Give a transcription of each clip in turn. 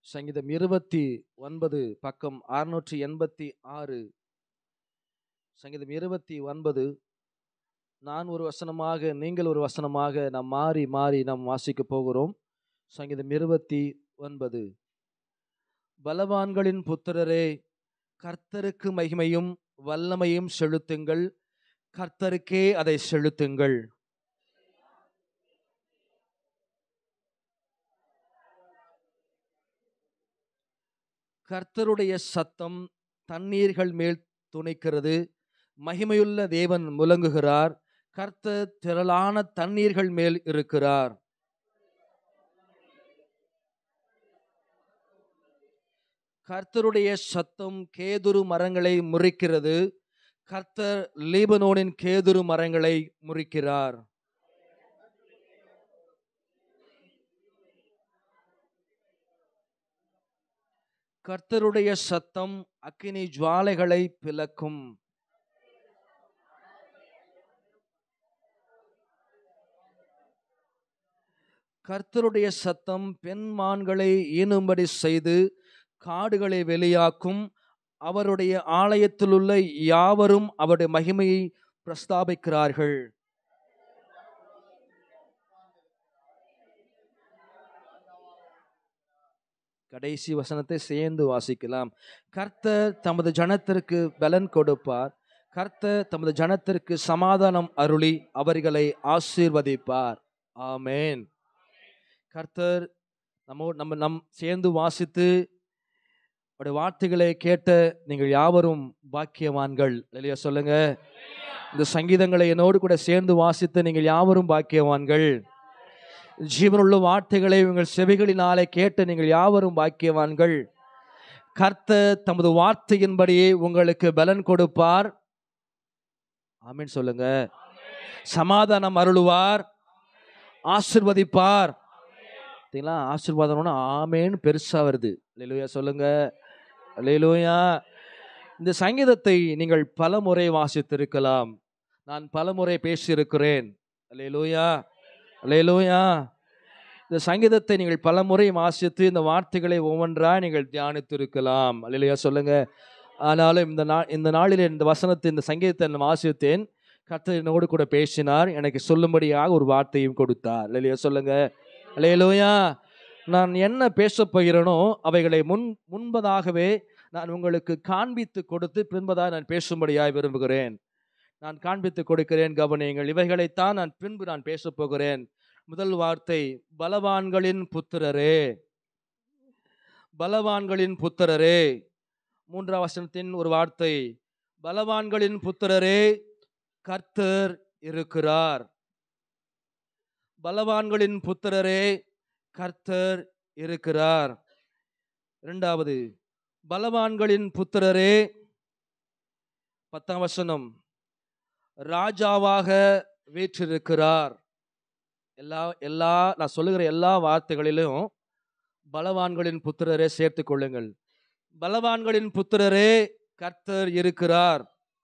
சங்கீதம் 29 பக்கம் 686. சங்கீதம் 29 நான் ஒரு வசனமாக நீங்கள் ஒரு வசனமாக நாம் மாறி மாறி நாம் வாசிக்க போகிறோம். சங்கீதம் 29. பலவான்களின் புத்திரரே, கர்த்தருக்கு மகிமையும் வல்லமையும் செலுத்துங்கள், கர்த்தருக்கே அதை செலுத்துங்கள். கர்த்தருடைய சத்தம் தண்ணீர்கள் மேல் துணிக்கிறது, மகிமையுள்ள தேவன் முழங்குகிறார், கர்த்தர் திரளான தண்ணீர்கள் மேல் இருக்கிறார். கர்த்தருடைய சத்தம் கேதுரு மரங்களை முறிக்கிறது, கர்த்தர் லீபனோனின் கேதுரு மரங்களை முறிக்கிறார். கர்த்தருடைய சத்தம் அக்கினி ஜுவாலைகளை பிளக்கும். கர்த்தருடைய சத்தம் பெண்மான்களை ஈனும்படி செய்து காடுகளை வெளியாக்கும். அவருடைய ஆலயத்தில் உள்ள யாவரும் அவருடைய மகிமையை பிரஸ்தாபிக்கிறார்கள். கடைசி வசனத்தை சேர்ந்து வாசிக்கலாம். கர்த்தர் தமது ஜனத்திற்கு பலன் கொடுப்பார், கர்த்தர் தமது ஜனத்திற்கு சமாதானம் அருளி அவர்களை ஆசீர்வதிப்பார். ஆமேன். கர்த்தர் நம் சேர்ந்து வாசித்து அவருடைய வார்த்தைகளை கேட்ட நீங்கள் யாவரும் பாக்கியவான்கள். இல்லையா சொல்லுங்க. இந்த சங்கீதங்களை என்னோடு கூட சேர்ந்து வாசித்து நீங்கள் யாவரும் பாக்கியவான்கள். ஜீவனுள்ள வார்த்தைகளை உங்கள் செவிகளினாலே கேட்டு நீங்கள் யாவரும் பாக்கியவான்கள். கர்த்தர் தமது வார்த்தையின்படியே உங்களுக்கு பலன் கொடுப்பார். ஆமீன் சொல்லுங்க. சமாதானம் அருளுவார், ஆசீர்வதிப்பார். ஆசீர்வாதம் ஆமேன்னு பெருசா வருது. அல்லேலூயா சொல்லுங்க. அல்லேலூயா. இந்த சங்கீதத்தை நீங்கள் பல முறை வாசித்திருக்கலாம், நான் பல முறை பேசியிருக்கிறேன். அல்லேலூயா அல்லேலூயா. இந்த சங்கீதத்தை நீங்கள் பல முறை வாசித்து இந்த வார்த்தைகளை ஒவ்வொன்றாக நீங்கள் தியானித்திருக்கலாம். அல்லேலூயா சொல்லுங்க. ஆனாலும் இந்த நாளில் இந்த வசனத்தை இந்த சங்கீதத்தை நான் வாசித்தேன். கர்த்தர் என்னோடு கூட பேசினார், எனக்கு சொல்லும்படியாக ஒரு வார்த்தையும் கொடுத்தார். அல்லேலூயா சொல்லுங்க. அல்லேலூயா. நான் என்ன பேசப் போகிறேனோ அவைகளை முன்பதாகவே நான் உங்களுக்கு காண்பித்து கொடுத்து பின்பதாக நான் பேசும்படியாக விரும்புகிறேன். நான் காண்பித்து கொடுக்கிறேன், கவனியுங்கள். இவைகளைத்தான் நான் பின்பு நான் பேசப் போகிறேன். முதல் வார்த்தை, பலவான்களின் புத்திரரே. பலவான்களின் புத்திரரே. மூன்றாம் வசனத்தின் ஒரு வார்த்தை, பலவான்களின் புத்திரரே, கர்த்தர் இருக்கிறார். பலவான்களின் புத்திரரே, கர்த்தர் இருக்கிறார். இரண்டாவது, பலவான்களின் புத்திரரே, 10ஆம் வசனம், ராஜாவாக வீற்றிருக்கிறார். எல்லா நான் சொல்லுகிற எல்லா வார்த்தைகளிலும் பலவான்களின் புத்திரரே சேர்த்து கொள்ளுங்கள். பலவான்களின் புத்திரரே, கர்த்தர் இருக்கிறார்.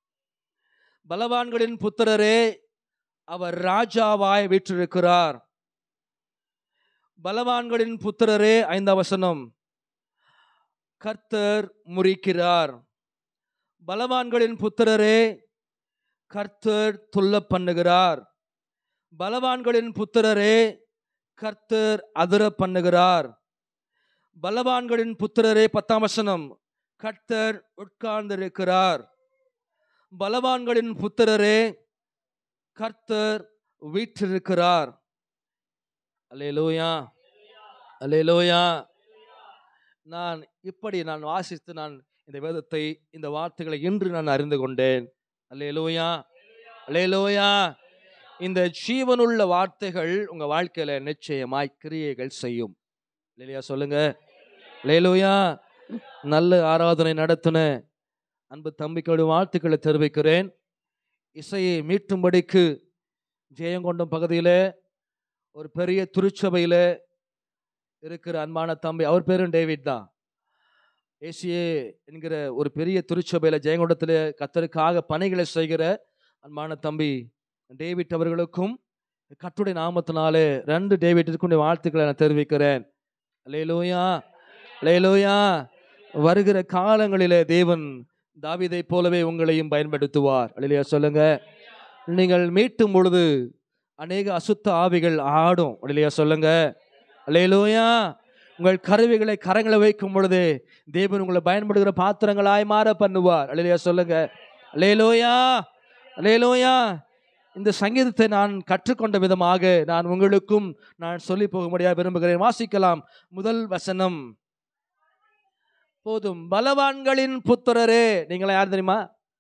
பலவான்களின் புத்திரரே, அவர் ராஜாவாய் வீற்றிருக்கிறார். பலவான்களின் புத்திரரே, 5ஆம் வசனம், கர்த்தர் முறிக்கிறார். பலவான்களின் புத்திரரே, கர்த்தர் துள்ள பண்ணுகிறார். பலவான்களின் புத்திரரே, கர்த்தர் அதிர பண்ணுகிறார். பலவான்களின் புத்திரரே, 10ஆம் வசனம், கர்த்தர் உட்கார்ந்திருக்கிறார். பலவான்களின் புத்திரரே, கர்த்தர் வீற்றிருக்கிறார். அல்லேலூயா அல்லேலூயா. நான் வாசித்து நான் இந்த வேதத்தை, இந்த வார்த்தைகளை இன்று நான் அறிந்து கொண்டேன். அல்லேலூயா அல்லேலூயா. இந்த ஜீவனுள்ள வார்த்தைகள் உங்க வாழ்க்கையில நிச்சயமாய் கிரியைகள் செய்யும். இல்லையா சொல்லுங்க. அல்லேலூயா. நல்ல ஆராதனை நடத்தின அன்பு தம்பிக்களுடைய வாழ்த்துக்களை தெரிவிக்கிறேன். இசையை மீட்டும்படிக்கு ஜெயங்கொண்டம் பகுதியில் ஒரு பெரிய திருச்சபையில் இருக்கிற அன்பான தம்பி, அவர் பேரும் டேவிட் தான். ஏசிஏ என்கிற ஒரு பெரிய திருச்சபையில் ஜெயங்கொண்டத்தில் கர்த்தருக்காக பணிகளை செய்கிற அன்பான தம்பி டேவிட் அவர்களுக்கும் கர்த்தருடைய நாமத்தினாலே 2 டேவிட்டிற்கும் வாழ்த்துக்களை நான் தெரிவிக்கிறேன். அல்லேலூயா அல்லேலூயா. வருகிற காலங்களிலே தேவன் தாவீதை போலவே உங்களையும் பயன்படுத்துவார். அல்லேலூயா சொல்லுங்க. நீங்கள் மீட்டும் பொழுது அநேக அசுத்த ஆவிகள் ஆடும். அல்லேலூயா சொல்லுங்க. அல்லேலூயா. உங்கள் கருவிகளை கரங்களை வைக்கும் பொழுது தேவன் உங்களை பயன்படுகிற பாத்திரங்களாய் மாற பண்ணுவார். அல்லேலூயா சொல்லுங்க. அல்லேலூயா. அல்லேலூயா. இந்த சங்கீதத்தை நான் கற்றுக்கொண்ட விதமாக நான் உங்களுக்கும் நான் சொல்லி போக முடியாது விரும்புகிறேன். வாசிக்கலாம். முதல் வசனம். போதும் பலவான்களின் புத்திரரே. நீங்களா யார் தெரியுமா?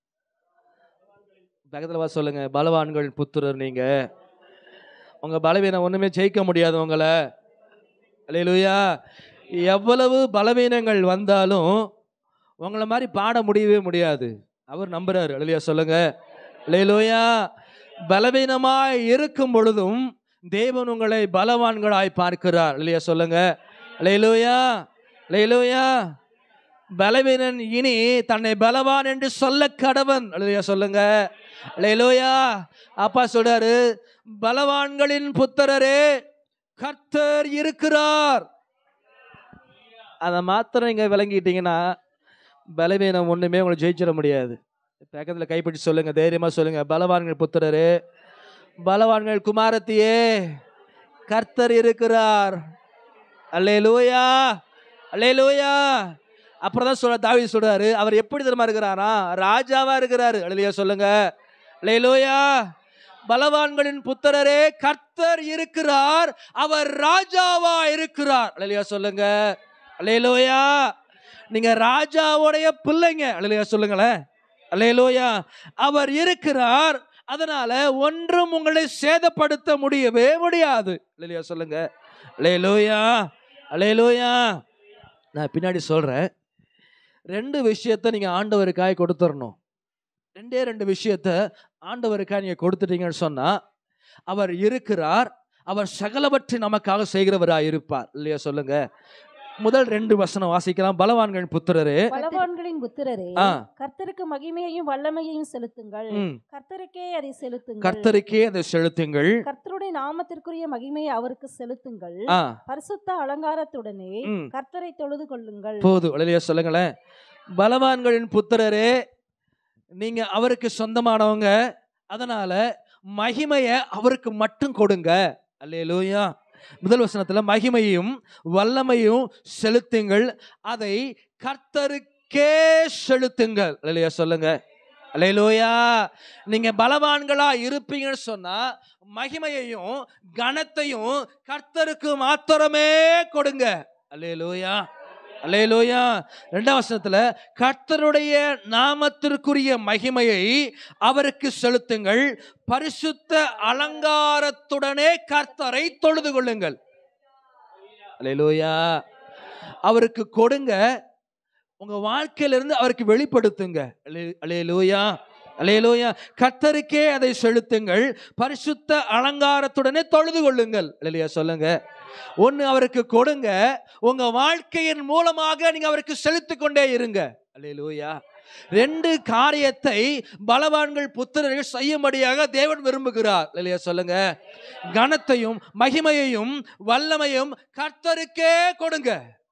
பக்கத்துல சொல்லுங்க. பலவான்கள் புத்திரர் நீங்க. உங்க பலவீனம் ஒண்ணுமே ஜெயிக்க முடியாது உங்களை. அல்லேலூயா. எவ்வளவு பலவீனங்கள் வந்தாலும் உங்களை மாதிரி பாட முடியவே முடியாது. அவர் நம்புறாரு. அல்லேலூயா சொல்லுங்க. அல்லேலூயா. பலவீனமாய் இருக்கும் பொழுதும் தேவன் உங்களை பலவான்களாய் பார்க்கிறார். அல்லேலூயா சொல்லுங்க. அல்லேலூயா. அல்லேலூயா. பலவீனன் இனி தன்னை பலவான் என்று சொல்ல கடவன். அல்லேலூயா சொல்லுங்க. அல்லேலூயா. அப்பா சொல்றாரு, பலவான்களின் புத்திரரே கர்த்தர் இருக்கிறார். அதை மாத்திரம் நீங்க விளங்கிட்டீங்கன்னா பலவீனம் ஒண்ணுமே உங்களை ஜெயிச்சிட முடியாது. பக்கத்துல கைப்பிடி சொல்லுங்க. தைரியமா சொல்லுங்க. பலவான்கள் புத்திரரே, பலவான்கள் குமாரத்தியே, கர்த்தர் இருக்கிறார். அல்லேலூயா. அல்லேலூயா. அப்புறம் தான் சொல்ற தாவீது சொல்றாரு, அவர் எப்படி தெரியுமா இருக்கிறாரா? ராஜாவா இருக்கிறாரு. அல்லேலூயா சொல்லுங்க. அல்லேலூயா. பலவான்களின் புத்திரரே கர்த்தர் இருக்கிறார், அவர் ராஜாவா இருக்கிறார். அல்லேலூயா சொல்லுங்க. அல்லேலூயா. நீங்க ராஜாவுடைய பிள்ளைங்க. அல்லேலூயா சொல்லுங்களேன். அல்லேலூயா. அவர் இருக்கிறார், அதனால ஒன்றும் உங்களை சேதப்படுத்த முடியவே முடியாது. அல்லேலூயா சொல்லுங்க. அல்லேலூயா. அல்லேலூயா. நான் பின்னாடி சொல்றேன். 2 விஷயத்தை நீங்க ஆண்டவருக்காய் கொடுத்துடணும். 2 விஷயத்தை ஆண்டவருக்காய் நீங்க கொடுத்துட்டீங்கன்னு சொன்னா, அவர் இருக்கிறார், அவர் சகலவற்றை நமக்காக செய்கிறவராய் இருப்பார். இல்லையா சொல்லுங்க. முதல் 2 வசனம் வாசிக்கலாம். பலவான்களின் புத்திரரே, பலவான்களின் புத்திரரே, கர்த்தருக்கு மகிமையையும் வல்லமையையும் செலுத்துங்கள். கர்த்தருக்கே அதை செலுத்துங்கள். கர்த்தருக்கே அதை செலுத்துங்கள். கர்த்தருடைய நாமத்திற்குரிய மகிமையை அவருக்கு செலுத்துங்கள். பரிசுத்த அலங்காரத்துடனே கர்த்தரை தொழுது கொள்ளுங்கள். போதும். இல்லையா சொல்லுங்களேன். பலவான்களின் புத்திரரே, நீங்க அவருக்கு சொந்தமானவங்க, அதனால மகிமையை அவருக்கு மட்டும் கொடுங்க. அல்லேலூயா. முதல் வசனத்துல மகிமையும் வல்லமையும் செலுத்துங்கள், அதை கர்த்தருக்கே செலுத்துங்கள். அல்லேலூயா சொல்லுங்க. அல்லேலூயா. நீங்க பலவான்களா இருப்பீங்கன்னு சொன்னா மகிமையையும் கனத்தையும் கர்த்தருக்கு மாத்திரமே கொடுங்க. அல்லேலூயா. அல்லேலூயா. 2ஆம் வசனத்துல கர்த்தருடைய நாமத்திற்குரிய மகிமையை அவருக்கு செலுத்துங்கள், பரிசுத்த அலங்காரத்துடனே கர்த்தரை தொழுது கொள்ளுங்கள். அல்லேலூயா. அவருக்கு கொடுங்க, உங்க வாழ்க்கையிலிருந்து அவருக்கு வெளிப்படுத்துங்க. அல்லேலூயா. அல்லேலூயா. கர்த்தருக்கே அதை செலுத்துங்கள், பரிசுத்த அலங்காரத்துடனே தொழுது கொள்ளுங்கள். அல்லேலூயா சொல்லுங்க. ஒன்னு அவருக்கு கொடுங்க, உங்க வாழ்க்கையின் மூலமாக நீங்க அவருக்கு செலுத்திக் கொண்டே இருங்க. அல்லேலூயா. 2 காரியத்தை பலவான்கள் புத்திரர்கள் செய்யும்படியாக தேவன் விரும்புகிறார். அல்லேலூயா சொல்லுங்க. கனத்தையும் மகிமையையும் வல்லமையும் கர்த்தருக்கே கொடுங்க.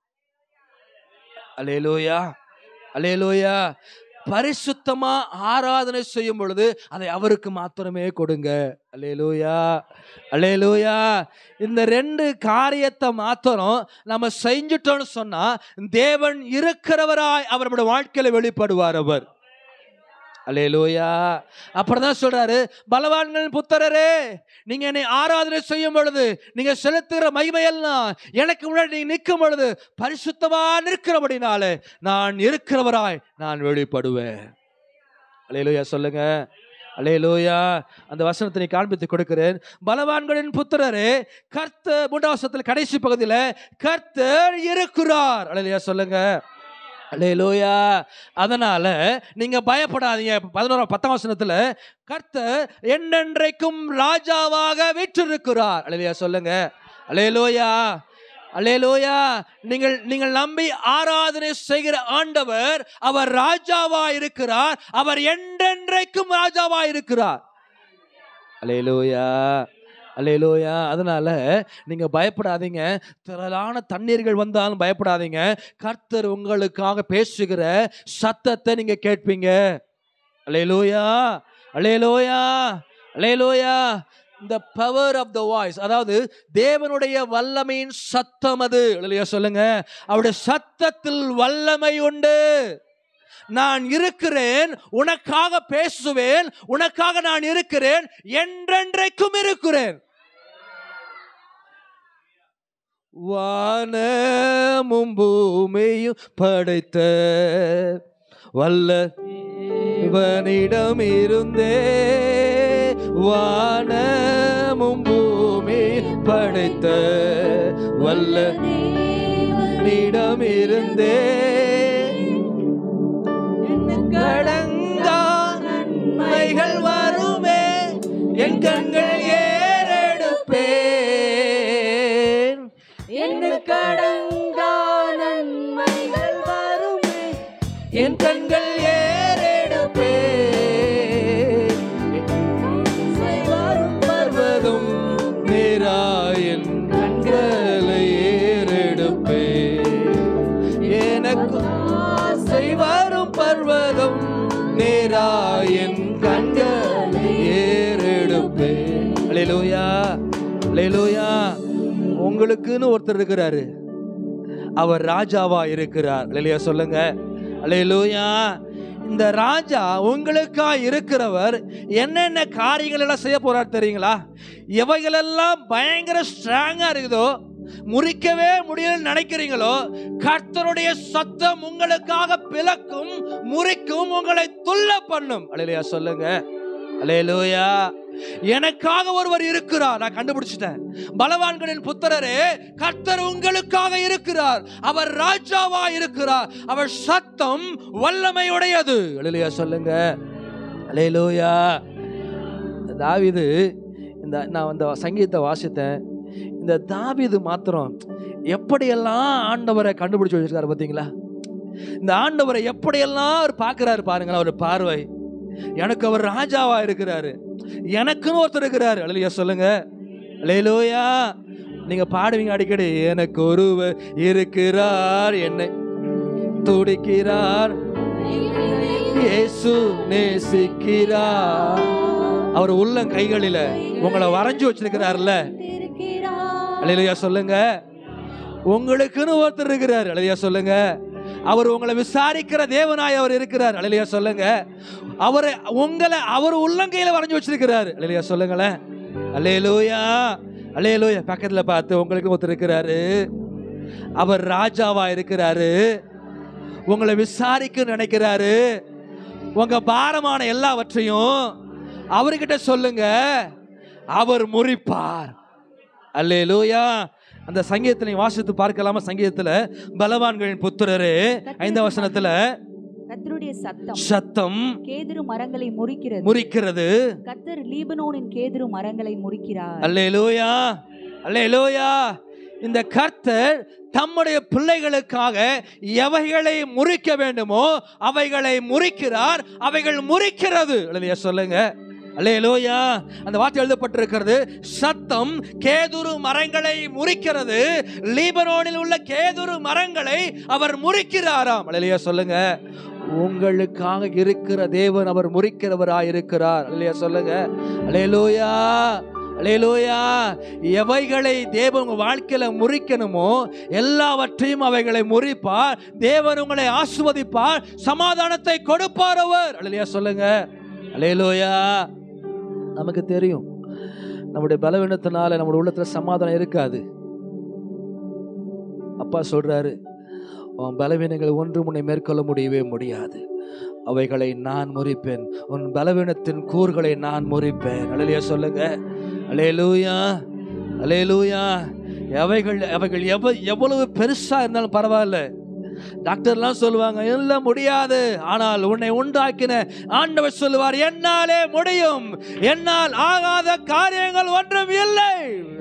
அல்லேலூயா. அல்லேலூயா. பரிசுத்தமா ஆராதனை செய்யும் பொழுது அதை அவருக்கு மாத்திரமே கொடுங்க. அல்லேலூயா. அல்லேலூயா. இந்த 2 காரியத்தை மாத்திரம் நம்ம செஞ்சுட்டோம்னு சொன்னா தேவன் இருக்கிறவராய் அவர் நம்முடைய வாழ்க்கையில வெளிப்படுவார் அவர். அல்லேலூயா. அப்புறம் சொல்றாரு, பலவான்களின் புத்திரரே, நீங்க என்னை ஆராதனை செய்யும் பொழுது நீங்க செலுத்துகிற மகிமையெல்லாம் எனக்கு முன்னாடி நீங்க நிற்கும் பொழுது பரிசுத்தமா நிற்கிறபடினாலே நான் இருக்கிறவராய் நான் வெளிப்படுவேன். அல்லேலூயா சொல்லுங்க. அல்லேலூயா. அந்த வசனத்தை காண்பித்து கொடுக்கிறேன். பலவான்களின் புத்திரரே கர்த்தர், 3ஆம் வசனத்தில் கடைசி பகுதியில் கர்த்தர் இருக்கிறார். அல்லேலூயா சொல்லுங்க. அல்லேலூயா. அதனால நீங்க பயப்படாதீங்க. 10ஆம் வசனத்துல கர்த்தர் என்றென்றைக்கும் ராஜாவாக வீற்றிருக்கிறார். அல்லேலூயா சொல்லுங்க. அல்லேலூயா. அல்லேலூயா. நீங்கள் நம்பி ஆராதனை செய்கிற ஆண்டவர் அவர் ராஜாவா இருக்கிறார், அவர் என்றென்றைக்கும் ராஜாவா இருக்கிறார். அல்லேலூயா. அல்லேலூயா. அதனால நீங்க பயப்படாதீங்க. திரளான தண்ணீர்கள் வந்தாலும் பயப்படாதீங்க. கர்த்தர் உங்களுக்காக பேசுகிற சத்தத்தை நீங்க கேட்பீங்க. அல்லேலூயா, அல்லேலூயா, அல்லேலூயா. The power of the voice, அதாவது தேவனுடைய வல்லமையின் சத்தம் அது. அல்லேலூயா சொல்லுங்க. அவருடைய சத்தத்தில் வல்லமை உண்டு. நான் இருக்கிறேன், உனக்காக பேசுவேன், உனக்காக நான் இருக்கிறேன், என்றென்றைக்கும் இருக்கிறேன். வானமும் பூமியும் படைத்த வல்ல இவனிடம் இருந்தே, வானமும் பூமி படைத்த வல்ல இவனிடம் இருந்தே, கடங்கா நன்மைகள் வருமே, என் கண்கள் ஏறெடுப்பேன். என்ன கடங்கா நன்மைகள் வருமே, என் கண்கள் ஏறெடுப்பேன். வரும் பர்வதம் நேராயன் கண்களை ஏறெடுப்பேன். எனக்கு ஆசை வரும் பர்வதம் நேராயன் கண்களை ஏறெடுப்பேன். அல்லேலூயா, அல்லேலூயா. உங்களுக்குன்னு ஒருத்தர் இருக்கிறாரு, அவர் ராஜாவா இருக்கிறார். அல்லேலூயா சொல்லுங்க. அல்லேலூயா. இந்த ராஜா உங்களுக்கா இருக்கிறவர் என்னென்ன காரியங்கள் எல்லாம் செய்ய போறார் தெரியுங்களா? எவைகளெல்லாம் பயங்கர ஸ்ட்ராங்கா இருக்குதோ, முறிக்கவே முடியல நினைக்கிறீங்களோ, கர்த்தருடைய சத்தம் உங்களுக்காக பிளக்கும், முறிக்கும், உங்களை துள்ள பண்ணும். அல்லேலூயா சொல்லுங்க. அல்லேலூயா. எனக்காக ஒருவர் இருக்கிறார், நான் கண்டுபிடிச்சிட்டேன். பலவான்களின் புத்திரரே, கர்த்தர் உங்களுக்காக இருக்கிறார். அவர் ராஜாவா இருக்கிறார். அவர் சத்தம் வல்லமையுடையது. அல்லேலூயா சொல்லுங்க. அல்லேலூயா. தாவீது, நான் இந்த சங்கீதத்தை வாசித்தேன். இந்த தாவீது மாத்திரம் எப்படியெல்லாம் ஆண்டவரை கண்டுபிடிச்சு வச்சிருக்காரு பார்த்தீங்களா? இந்த ஆண்டவரை எப்படியெல்லாம் அவர் பார்க்கிறாரு பாருங்களா. அவர் பார்வை, எனக்கு அவர் ராஜாவா இருக்கிறாரு, எனக்குன்னு ஒருத்தர் இருக்கிறாரு. அல்லேலூயா சொல்லுங்க. அல்லேலூயா. நீங்க பாடுவீங்க அடிக்கடி, எனக்கு ஒருவர் இருக்கிறார், என்னை துடிக்கிறார், இயேசு நேசிக்கிறார். அவர் உள்ள கைகளில உங்களை வரைஞ்சு வச்சிருக்கிறார்ல. அல்லேலூயா சொல்லுங்க. உங்களுக்குன்னு ஒருத்தர் இருக்கிறார். அல்லேலூயா சொல்லுங்க. அவர் உங்களை விசாரிக்கிற தேவனாய் அவர் இருக்கிறார். அல்லேலூயா சொல்லுங்க. அவர் உள்ளங்கையில வரைஞ்சு வச்சிருக்கிறார். அல்லேலூயா சொல்லுங்களேன். அல்லேலூயா, அல்லேலூயா. பக்கத்துல பார்த்து, உங்களுக்கு ஒருத்தர் இருக்கிறாரு, அவர் ராஜாவா இருக்கிறாரு, உங்களை விசாரிக்க நினைக்கிறாரு. உங்க பாரமான எல்லாவற்றையும் அவர்கிட்ட சொல்லுங்க, அவர் முறிப்பார். அல்லேலூயா. அந்த சங்கீதத்தை வாசித்து பார்க்கலாமா? சங்கீதத்துல பலவான்களின் புத்திரரே 5ஆம் வசனத்துல, கர்த்தருடைய சத்தம் கேதுரு மரங்களை முறிக்கிறது. கர்த்தர் லீபனோனின் கேதுரு மரங்களை முறிக்கிறார். அல்லேலூயா, அல்லேலூயா. இந்த கர்த்தர் தம்முடைய பிள்ளைகளுக்காக எவைகளை முறிக்க வேண்டுமோ அவைகளை முறிக்கிறார். அவைகள் முறிக்கிறது. அல்லேலூயா சொல்லுங்க. அல்லேலூயா. அந்த வார்த்தை எழுதப்பட்டிருக்கிறது, சத்தம் கேதுரு மரங்களை முறிக்கிறது. லீபனோனில் உள்ள கேதுரு மரங்களை அவர் முறிக்கிறாராம். அல்லேலூயா சொல்லுங்க. உங்களுக்காக இருக்கிற தேவன் அவர் முறிக்கிறவராய் இருக்கிறார். அல்லேலூயா சொல்லுங்க. அல்லேலூயா, அல்லேலூயா. எவைகளை தேவன் உங்க வாழ்க்கையில முறிக்கணுமோ எல்லாவற்றையும் அவைகளை முறிப்பார். தேவன் உங்களை ஆசீர்வதிப்பார், சமாதானத்தை கொடுப்பார் அவர். அல்லேலூயா சொல்லுங்க. அல்லேலூயா. நமக்கு தெரியும், நம்முடைய பலவீனத்தினால நம்முடைய உள்ளத்துல சமாதானம் இருக்காது. அப்பா சொல்றாரு, உன் பலவீனங்கள் ஒன்று உன்னை மேற்கொள்ள முடியவே முடியாது, அவைகளை நான் முறிப்பேன், உன் பலவீனத்தின் கூறுகளை நான் முறிப்பேன். அல்லேலூயா சொல்லுங்க. அல்லேலூயா, அல்லேலூயா. அவைகள் எவ்வளவு பெருசா இருந்தாலும் பரவாயில்ல. டாக்டர்லாம் சொல்லுவாங்க எல்லாம் முடியாது, ஆனால் உன்னை உண்டாக்கின ஆண்டவர் சொல்லுவார், என்னாலே முடியும், என்னால் ஆகாத காரியங்கள் ஒன்றும் இல்லை.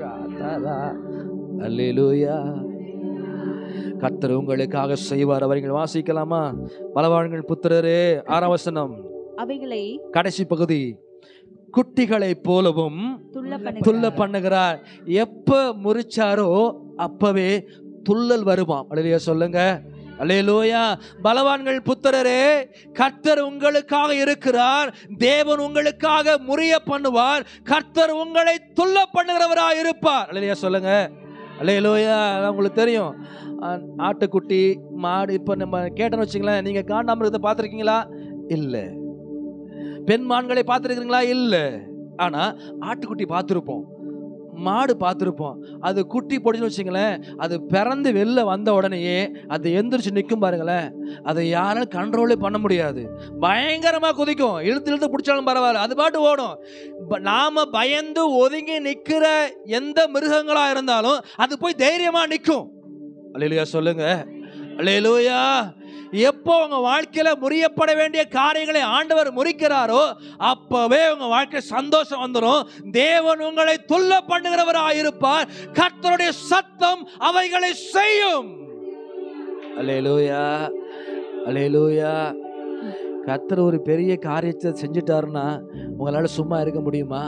அல்லேலூயா. கர்த்தர் உங்களுக்காக செய்வார். அவர்கள் வாசிக்கலாமா? பலவான்கள் புத்திரரே 6ஆம் வசனம், அவைகளை கடைசி பகுதி, குட்டிகளை போலவும் துள்ள துள்ள பண்ணுகிறார். எப்ப முறிச்சாரோ அப்பவே துள்ளல் வருமாம். அல்லேலூயா சொல்லுங்க. அல்லேலூயா. பலவான்கள் புத்திரரே, கர்த்தர் உங்களுக்காக இருக்கிறார். தேவன் உங்களுக்காக முறிய பண்ணுவார். கர்த்தர் உங்களை துள்ள பண்ணுகிறவராக இருப்பார். அல்லேலூயா சொல்லுங்க. அல்லேலூயா. உங்களுக்கு தெரியும், ஆட்டுக்குட்டி மாடு இப்ப நம்ம கேட்டோன்னு வச்சுங்களேன், நீங்க காண்டாமிருகத்தை பார்த்துருக்கீங்களா? இல்லை. பெண் மான்களை பார்த்துருக்கீங்களா? இல்லை. ஆனா ஆட்டுக்குட்டி பார்த்துருப்போம், மாடு பார்த்துருப்போம். அது குட்டி போடுச்சுன்னு வச்சுங்களேன், அது பிறந்து வெளில வந்த உடனேயே அது எந்திரிச்சு நிற்கும் பாருங்களேன். அதை யாராலும் கண்ட்ரோலே பண்ண முடியாது. பயங்கரமாக குதிக்கும். இழுத்து இழுத்து பிடிச்சாலும் பரவாயில்ல, அது பாட்டு ஓடும். நாம பயந்து ஒதுங்கி நிற்கிற எந்த மிருகங்களா இருந்தாலும் அது போய் தைரியமா நிற்கும். அல்லேலூயா சொல்லுங்க. அல்லேலூயா. எப்போ உங்க வாழ்க்கையில முறியப்பட வேண்டிய காரியங்களை ஆண்டவர் முறிக்கிறாரோ அப்பவே உங்க வாழ்க்கை சந்தோஷம் வந்துடும். தேவன் உங்களை துள்ள பண்ணுகிறவராக இருப்பார். கர்த்தருடைய சத்தம் அவைகளை செய்யும். அல்லேலூயா. அல்லேலூயா. கர்த்தர் ஒரு பெரிய காரியத்தை செஞ்சிட்டாருன்னா உங்களால சும்மா இருக்க முடியுமா?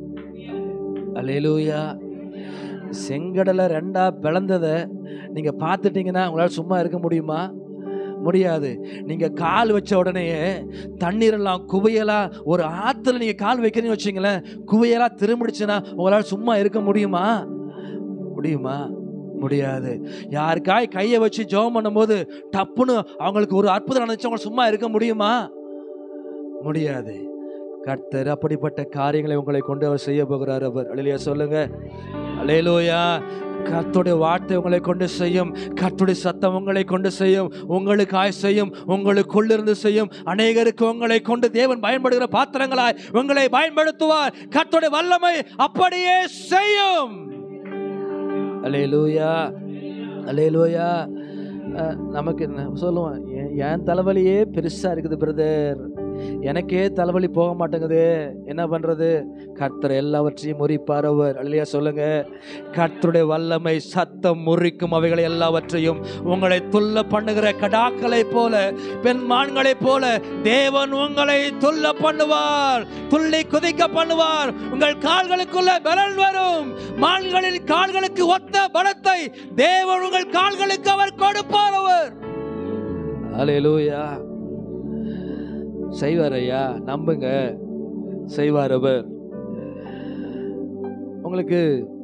அல்லேலூயா. செங்கடலை ரெண்டா பிளந்ததை நீங்க பார்த்துட்டீங்கன்னா உங்களால சும்மா இருக்க முடியுமா? முடியாது. நீங்க கால் வச்ச உடனேயே தண்ணீரெல்லாம் குவையலா ஒரு ஆத்துல நீங்க கால் வைக்கிறீங்கன்னு வச்சுங்களேன், குவையலா திரும்பிடுச்சுன்னா உங்களால சும்மா இருக்க முடியுமா? முடியுமா? முடியாது. யாருக்காய் கையை வச்சு ஜெபம் பண்ணும்போது டப்புன்னு அவங்களுக்கு ஒரு அற்புதம் நடந்துச்சு, அவங்க சும்மா இருக்க முடியுமா? முடியாது. கர்த்தர் அப்படிப்பட்ட காரியங்களை உங்களை கொண்டு அவர் செய்ய போகிறார். அவர் அல்லேலூயா சொல்லுங்க. அல்லேலூயா. கர்த்தருடைய வார்த்தை உங்களை கொண்டு செய்யும். கர்த்தருடைய சத்தம் உங்களை கொண்டு செய்யும். உங்களுக்காய் செய்யும். உங்களுக்குள்ளிருந்து செய்யும். அநேகருக்கு உங்களை கொண்டு தேவன் பயன்படுகிற பாத்திரங்களாய் உங்களை பயன்படுத்துவார். கர்த்தருடைய வல்லமை அப்படியே செய்யும். அல்லேலூயா. அல்லேலூயா. நமக்கு சொல்லுவோம், என் தலைவலியே பெருசா இருக்குது பிரதர், எனக்கே தலைவலி போக மாட்டேங்குது, என்ன பண்றது? கர்த்தர் எல்லாவற்றையும் முறிப்பார் அவர். அல்லேலூயா சொல்லுங்க. கர்த்தருடைய வல்லமை சத்தம் முறிக்கும் அவைகளை எல்லாவற்றையும். உங்களை துள்ள பண்ணுகிற கடாக்களை போல, பெண் மான்களை போல தேவன் உங்களை துள்ள பண்ணுவார். துள்ளி குதிக்க பண்ணுவார். உங்கள் கால்களுக்குள்ள பலன் வரும். மான்களின் கால்களுக்கு ஒத்த பலத்தை தேவன் உங்கள் கால்களுக்கு அவர் கொடுப்பார். அவர் அல்லேலூயா செய்வார். ஐயா நம்புங்க, செய்வார் அவர். உங்களுக்கு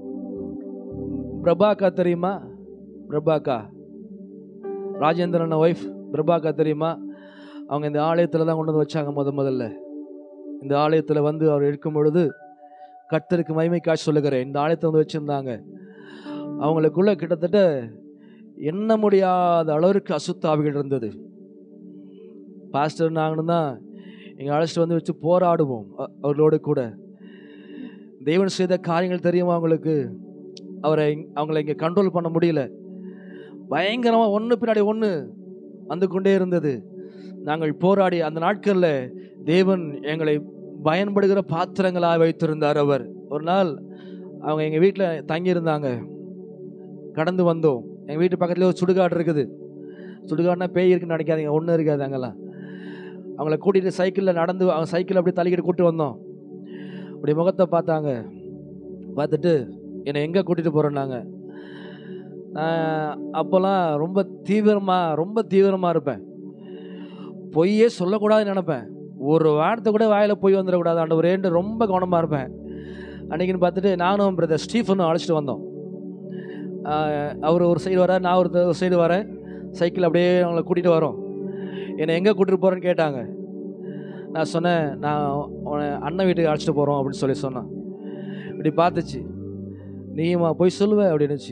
பிரபாகா தெரியுமா? பிரபாகா, ராஜேந்திரன் ஒய்ஃப் பிரபாகா தெரியுமா? அவங்க இந்த ஆலயத்தில் தான் கொண்டு வந்து வச்சாங்க. முதல்ல இந்த ஆலயத்தில் வந்து அவர் இருக்கும் பொழுது, கர்த்தருக்கு மகிமைக்காக சொல்லுகிறேன், இந்த ஆலயத்தை வந்து வச்சுருந்தாங்க. அவங்களுக்குள்ள கிட்டத்தட்ட எண்ண முடியாத அளவிற்கு அசுத்தாவிகள் இருந்தது. பாஸ்டர் நாங்களும் தான் எங்கள் அழைச்சிட்டு வந்து வச்சு போராடுவோம் அவர்களோடு கூட. தேவன் செய்த காரியங்கள் தெரியுமா அவங்களுக்கு? அவங்கள இங்கே கண்ட்ரோல் பண்ண முடியல. பயங்கரமாக ஒன்று பின்னாடி ஒன்று வந்து கொண்டே இருந்தது. நாங்கள் போராடி அந்த நாட்களில் தேவன் எங்களை பயன்படுகிற பாத்திரங்களாக வைத்திருந்தார் அவர். ஒரு நாள் அவங்க எங்கள் வீட்டில் தங்கியிருந்தாங்க. கடந்து வந்தோம். எங்கள் வீட்டு பக்கத்துலேயே ஒரு சுடுகாடு இருக்குது. சுடுகாடுனா பேய் இருக்குன்னு நினைக்காதீங்க, ஒன்றும் இருக்காது அங்கெல்லாம். அவங்கள கூட்டிகிட்டு சைக்கிளில் நடந்து, அவங்க சைக்கிள் அப்படி தள்ளிக்கிட்டு கூப்பிட்டு வந்தோம். அப்படி முகத்தை பார்த்தாங்க. பார்த்துட்டு என்னை எங்கே கூட்டிகிட்டு போகிறேன்னாங்க. நான் அப்போல்லாம் ரொம்ப தீவிரமாக இருப்பேன். பொய்யே சொல்லக்கூடாதுன்னு நினைப்பேன். ஒரு வார்த்தை கூட வாயில் போய் வந்துடக்கூடாது ஆண்டவரேன்னு ரொம்ப கவனமாக இருப்பேன். அன்றைக்கின்னு பார்த்துட்டு நானும் பிரதர் ஸ்டீஃபனும் அழைச்சிட்டு வந்தோம். அவர் ஒரு சைடு வர, நான் ஒரு சைடு வரேன். சைக்கிள் அப்படியே அவங்கள கூட்டிகிட்டு வரோம். என்னை எங்கே கூட்டிகிட்டு போகிறேன்னு கேட்டாங்க. நான் சொன்னேன், நான் அண்ணன் வீட்டுக்கு அழைச்சிட்டு போகிறோம் அப்படின்னு சொன்னேன். இப்படி பார்த்துச்சு, நீயுமா போய் சொல்லுவ அப்படின்னுச்சு.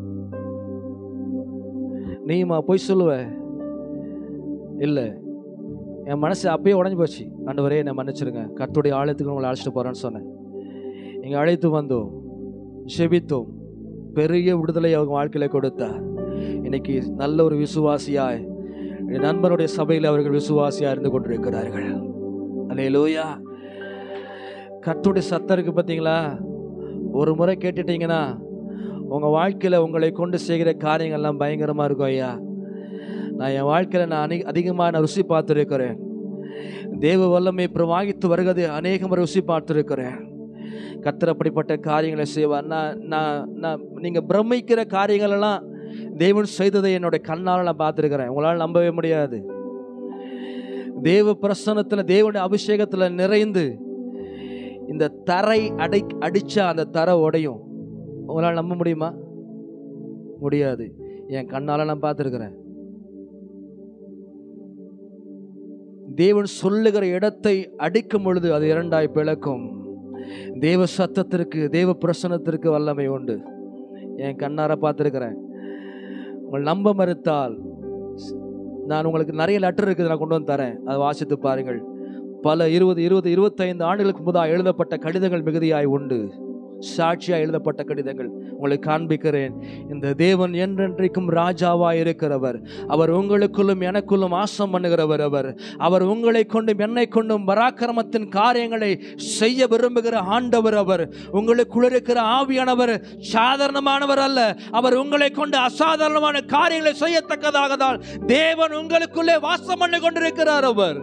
நீயுமா போய் சொல்லுவ? இல்லை. என் மனசு அப்பயே உடஞ்சி போச்சு. ஆண்டவரே என்னை மன்னிச்சிருங்க, கர்த்தருடைய ஆலயத்துக்கு உங்களை அழைச்சிட்டு போகிறேன்னு சொன்னேன். இங்கே அழைத்து வந்தோம், செபித்தோம். பெரிய விடுதலை அவங்க வாழ்க்கையில் கொடுத்தார். இன்னைக்கு நல்ல ஒரு விசுவாசியாய் என் நண்பருடைய சபையில் அவர்கள் விசுவாசியாக இருந்து கொண்டிருக்கிறார்கள். அல்லேலூயா. கர்த்தருடைய சத்தம் இருக்கு பார்த்தீங்களா? ஒரு முறை கேட்டுட்டீங்கன்னா உங்கள் வாழ்க்கையில் உங்களை கொண்டு செய்கிற காரியங்கள்லாம் பயங்கரமாக இருக்கும். ஐயா, நான் என் வாழ்க்கையில் அதிகமாக ருசி பார்த்துருக்கிறேன். தேவ வல்லமை பிரவாகித்து வருகிறது அநேக முறை ருசி பார்த்துருக்கிறேன். கர்த்தர் அப்படிப்பட்ட காரியங்களை செய்வார். நீங்க பிரமிக்கிற காரியங்கள் எல்லாம் தேவன் செய்ததை என்னுடைய கண்ணால் நான் பார்த்துருக்கிறேன். உங்களால் நம்பவே முடியாது. தேவ பிரசன்னத்தில், தேவனுடைய அபிஷேகத்தில் நிறைந்து இந்த தரை அடிச்சா அந்த தரை உடையும். உங்களால் நம்ப முடியுமா? முடியாது. என் கண்ணால் நான் பார்த்துருக்கிறேன். தேவன் சொல்லுகிற இடத்தை அடிக்கும் பொழுது அது இரண்டாய் பிளக்கும். தேவ சத்தத்திற்கு, தேவ பிரசன்னத்திற்கு வல்லமை உண்டு. என் கண்ணார பார்த்துருக்கிறேன். உங்கள் நம்ப மறுத்தால் நான் உங்களுக்கு நிறைய லெட்டர் இருக்குது, நான் கொண்டு வந்து தரேன், அதை வாசித்து பாருங்கள். பல 25 ஆண்டுகளுக்கு முதல் எழுதப்பட்ட கடிதங்கள் மிகுதியாய் உண்டு. சாட்சியாக எழுதப்பட்ட கடிதங்கள் உங்களுக்கு காண்பிக்கிறேன். இந்த தேவன் என்றென்றைக்கும் ராஜாவாய் இருக்கிறவர். அவர் உங்களுக்குள்ளும் எனக்குள்ளும் ஆசம் பண்ணுகிறவர். அவர் உங்களை கொண்டும் என்னை கொண்டும் பராக்கிரமத்தின் காரியங்களை செய்ய விரும்புகிற ஆண்டவர். அவர் உங்களுக்குள் இருக்கிற ஆவியானவர் சாதாரணமானவர் அல்ல. அவர் உங்களை கொண்டு அசாதாரணமான காரியங்களை செய்யத்தக்கதாக தான் தேவன் உங்களுக்குள்ளே வாசம் பண்ணி கொண்டிருக்கிறார். அவர்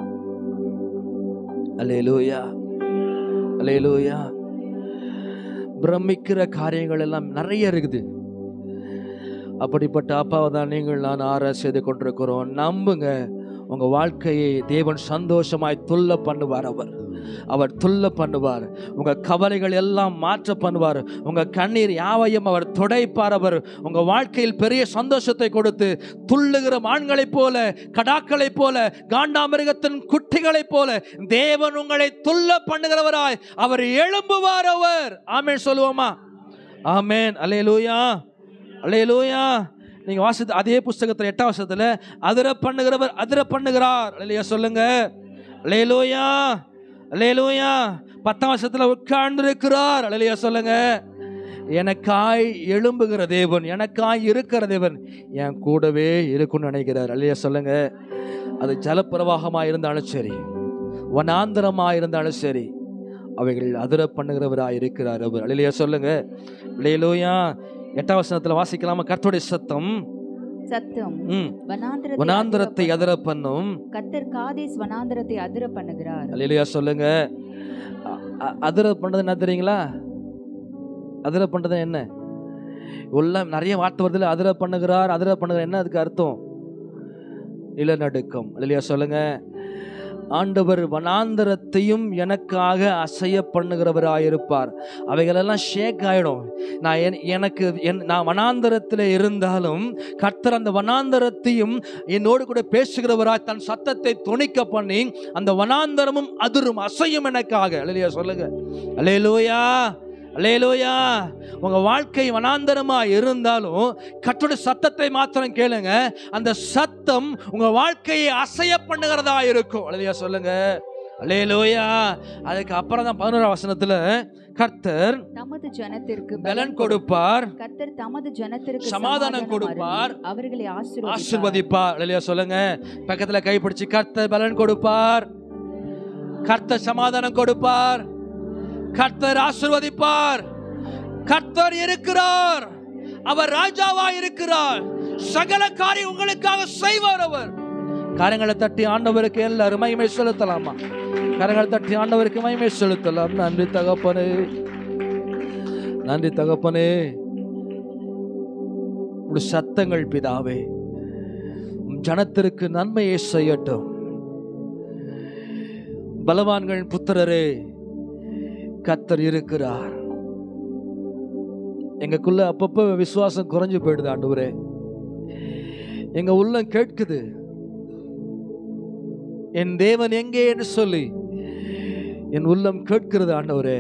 அல்லேலூயா, அல்லேலூயா. பிரமிக்கிற காரியங்கள் எல்லாம் நிறைய இருக்குது. அப்படிப்பட்ட அப்பாவை தான் நீங்கள் நான் ஆராய்ச்சி செய்து கொண்டிருக்கிறோம். நம்புங்க, உங்க வாழ்க்கையை தேவன் சந்தோஷமாய் துள்ள பண்ணுவார். அவர் துள்ள பண்ணுவார். உங்க கவலைகள் எல்லாம் மாற்ற பண்ணுவார். உங்க கண்ணீர் யாவையும் அவர் துடைப்பார். அவர் உங்க வாழ்க்கையில் பெரிய சந்தோஷத்தை கொடுத்து துள்ளுகிற மான்களைப் போல, கடாக்களைப் போல, காண்டாமிருகத்தின் குட்டிகளைப் போல தேவன் உங்களை துள்ள பண்ணுகிறவராய் அவர் எழும்புவார். அவர் ஆமென் சொல்லுவோமா? ஆமென். அல்லேலூயா, அல்லேலூயா. நீங்க வாசித்த அதே புஸ்தகத்தில் 8ஆம் வசனத்துல அதிர பண்ணுகிறவர் அதிர பண்ணுகிறார். அல்லேலூயா சொல்லுங்க. அல்லேலூயா, அல்லேலூயா. 10ஆம் வசனத்துல உட்கார்ந்து இருக்கிறார். அல்லேலூயா சொல்லுங்க. எனக்காய் எழும்புகிற தேவன், எனக்காய் இருக்கிற தேவன் என் கூடவே இருக்குன்னு நினைக்கிறார். அல்லேலூயா சொல்லுங்க. அது ஜலப்பிரவாகமாக இருந்தாலும் சரி, வனாந்தரமாக இருந்தாலும் சரி, அவைகள் அதிர பண்ணுகிறவராய் இருக்கிறார் அவர். அல்லேலூயா சொல்லுங்க. அல்லேலூயா. 8ஆம் வசனத்துல வாசிக்கலாமா? கர்த்தருடைய சத்தம் வனாந்தரத்தை அதிர பண்ணும். கர்த்தர் காதேஸ் வனாந்தரத்தை அதிர பண்ணுகிறார். அல்லேலூயா சொல்லுங்க. அதிர பண்றது என்ன தெரியுங்களா? அதிர பண்றது என்ன? உள்ள நிறைய வார்த்தை வருதுல. அதிர பண்ணுகிறார், அதிர பண்ணுகிறார். என்ன அதுக்கு அர்த்தம்? நிலநடுக்கம். அல்லேலூயா சொல்லுங்க. ஆண்டவர் வனாந்தரத்தையும் எனக்காக அசைய பண்ணுகிறவராயிருப்பார். அவைகளெல்லாம் ஷேக் ஆயிடும். நான் வனாந்தரத்தில் இருந்தாலும் கர்த்தர் அந்த வனாந்தரத்தையும் என்னோடு கூட பேசுகிறவராய் தன் சத்தத்தை துணிக்க பண்ணி அந்த வனாந்தரமும் அதிரும், அசையும் எனக்காக. அல்லேலூயா சொல்லுங்க. அல்லேலூயா, அல்லேலூயா. உங்க வாழ்க்கை வனாந்தரமா இருந்தாலும் கர்த்தருடைய சத்தத்தை மாத்திரம் கேளுங்க. அந்த சத்தம் உங்க வாழ்க்கையை அசைய பண்ணுகிறதா இருக்கும். அல்லேலூயா சொல்லுங்க. அல்லேலூயா. அதுக்கு அப்புறம் தான் 11ஆம் வசனத்துல கர்த்தர் தமது ஜனத்திற்கு பலன் கொடுப்பார். கர்த்தர் தமது ஜனத்திற்கு சமாதானம் கொடுப்பார். அவர்களை ஆசீர்வதிப்பார். அல்லேலூயா சொல்லுங்க. பக்கத்துல கைப்பிடிச்சு, கர்த்தர் பலன் கொடுப்பார், கர்த்தர் சமாதானம் கொடுப்பார், கர்த்தர் ஆசீர்வதிப்பார். கர்த்தர் இருக்கிறார். அவர் ராஜாவா இருக்கிறார். சகல காரியம் உங்களுக்காக செய்வார். அவர் கரங்களை தட்டி ஆண்டவருக்கு எல்லாரும் மகிமை செலுத்தலாமா? கரங்களை தட்டி ஆண்டவருக்கு மகிமை செலுத்தலாம். நன்றி தகப்பனே, நன்றி தகப்பனே. உடைய சத்தங்கள் பிதாவே ஜனத்திற்கு நன்மையை செய்யட்டும். பலவான்கள் புத்திரரே, கர்த்தர் இருக்கிறார். எங்களுக்குள்ள அப்பப்ப விசுவாசம் குறைஞ்சு போயிடுது ஆண்டவரே. எங்க உள்ளம் கேட்குது, என் தேவன் எங்கே என்று சொல்லி என் உள்ளம் கேட்கிறது ஆண்டவரே.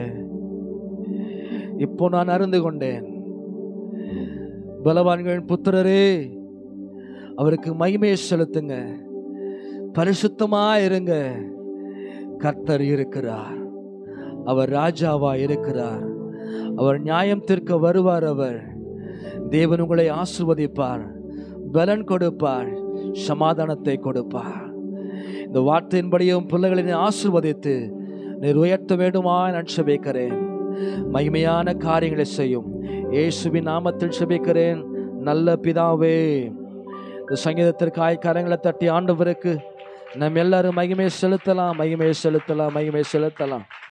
இப்போ நான் அறிந்து கொண்டேன். பலவான்கள் புத்திரரே, அவருக்கு மகிமையை செலுத்துங்க, பரிசுத்தமா இருங்க. கர்த்தர் இருக்கிறார். அவர் ராஜாவா இருக்கிறார். அவர் நியாயம் தீர்க்க வருவார். அவர் தேவன் உங்களை ஆசீர்வதிப்பார், பலன் கொடுப்பார், சமாதானத்தை கொடுப்பார். இந்த வார்த்தையின்படியும் பிள்ளைகளை ஆசீர்வதித்து நீர் உயர்த்த வேண்டுமா நான் செபிக்கிறேன். மகிமையான காரியங்களை செய்யும் இயேசுவின் நாமத்தில் செபிக்கிறேன் நல்ல பிதாவே. இந்த சங்கீதத்திற்காய் கரங்களை தட்டி ஆண்டவருக்கு நம்ம எல்லாரும் மகிமை செலுத்தலாம், மகிமை செலுத்தலாம், மகிமை செலுத்தலாம்.